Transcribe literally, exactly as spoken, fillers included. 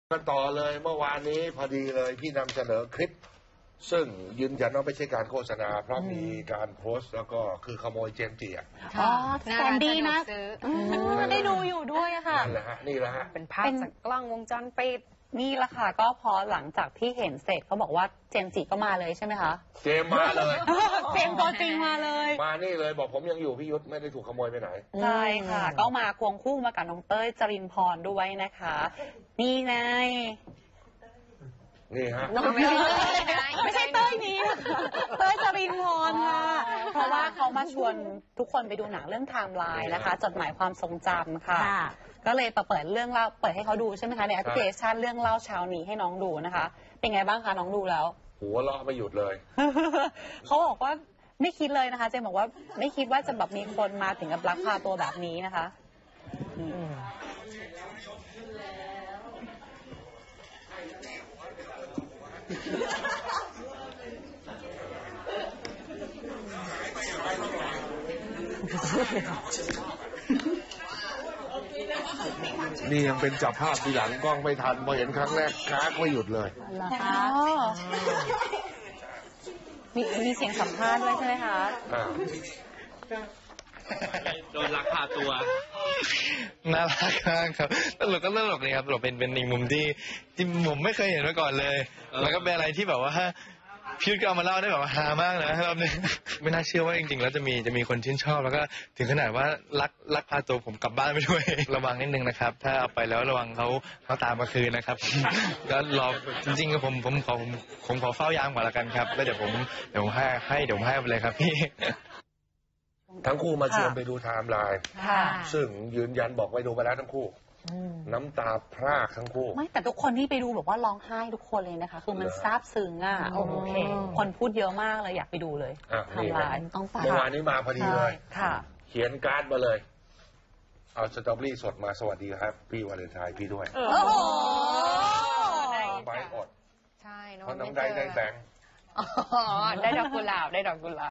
กันต่อเลยเมื่อวานนี้พอดีเลยพี่นำเสนอคลิปซึ่งยืนยันว่าไม่ใช่การโฆษณาเพราะมีการโพสต์แล้วก็คือขโมยเจมส์จีอ่ะอ๋อแสนดีนะได้ดูอยู่ด้วยค่ะนั่นแหละฮะนี่แหละฮะเป็นภาพจากกล้องวงจรปิดนี่แหละค่ะก็พอหลังจากที่เห็นเสร็จเขาบอกว่าเจมส์จิก็มาเลยใช่ไหมคะเจมส์มาเลยเจมส์ตัวจริงมาเลยมานี่เลยบอกผมยังอยู่พี่ยุทธไม่ได้ถูกขโมยไปไหนใช่ค่ะก็มาควงคู่มากับน้องเต้ยจรินพรด้วยนะคะนี่ไงนี่ฮะไม่ใช่ไม่ใช่เต้ยนี้เต้ยจรินพรค่ะเพราะว่าเขามาชวนทุกคนไปดูหนังเรื่องไทม์ไลน์นะคะจดหมายความทรงจำค่ะก็เลยเปิดเรื่องเล่าเปิดให้เขาดูใช่ไหมคะในแอปพลิเคชันเรื่องเล่าเช้านี้ให้น้องดูนะคะเป็นไงบ้างคะน้องดูแล้วหัวเราะไม่หยุดเลยเขาบอกว่าไม่คิดเลยนะคะเจมบอกว่าไม่คิดว่าจะแบบมีคนมาถึงกับลักพาตัวแบบนี้นะคะนี่ยังเป็นจับภาพทีหลังกล้องไม่ทันพอเห็นครั้งแรกค้างไม่หยุดเลยมีมีเสียงสัมภาษณ์ด้วยใช่ไหมคะโดนลักพาตัวน่ารักมากครับตลกก็ตลกเลยครับตลกเป็นเป็นอีกมุมที่ที่ผมไม่เคยเห็นมาก่อนเลยแล้วก็เป็นอะไรที่แบบว่าพี่ก็เอามาเล่าได้แบบว่าฮามากนะรอบนี้ไม่น่าเชื่อว่าจริงๆแล้วจะมีจะมีคนชื่นชอบแล้วก็ถึงขนาดว่าลักลักพาตัวผมกลับบ้านไปด้วยระวังนิดนึงนะครับถ้าเอาไปแล้วระวังเขาเขาตามมาคืนนะครับแล้วรอจริงๆก็ผมผมขอผมผมขอเฝ้ายามก่อนละกันครับแล้วเดี๋ยวผมเดี๋ยวให้ให้เดี๋ยวให้ไปเลยครับพี่ทั้งคู่มาชวนไปดูไทม์ไลน์ซึ่งยืนยันบอกไปดูไปแล้วทั้งคู่น้ำตาพรากทั้งคู่ไม่แต่ทุกคนที่ไปดูบอกว่าร้องไห้ทุกคนเลยนะคะคือมันซาบซึ้งอ่ะโอเคคนพูดเยอะมากเลยอยากไปดูเลยไทม์ไลน์ต้องฟังเมื่อวานนี้มาพอดีเลยค่ะเขียนการ์ดมาเลยเอาสตรอเบอรี่สดมาสวัสดีครับพี่วาเลนไทน์พี่ด้วยโอ้โหไปอดใช่เพราะน้องได้ได้แบงค์ได้ดอกกุหลาบได้ดอกกุหลาบ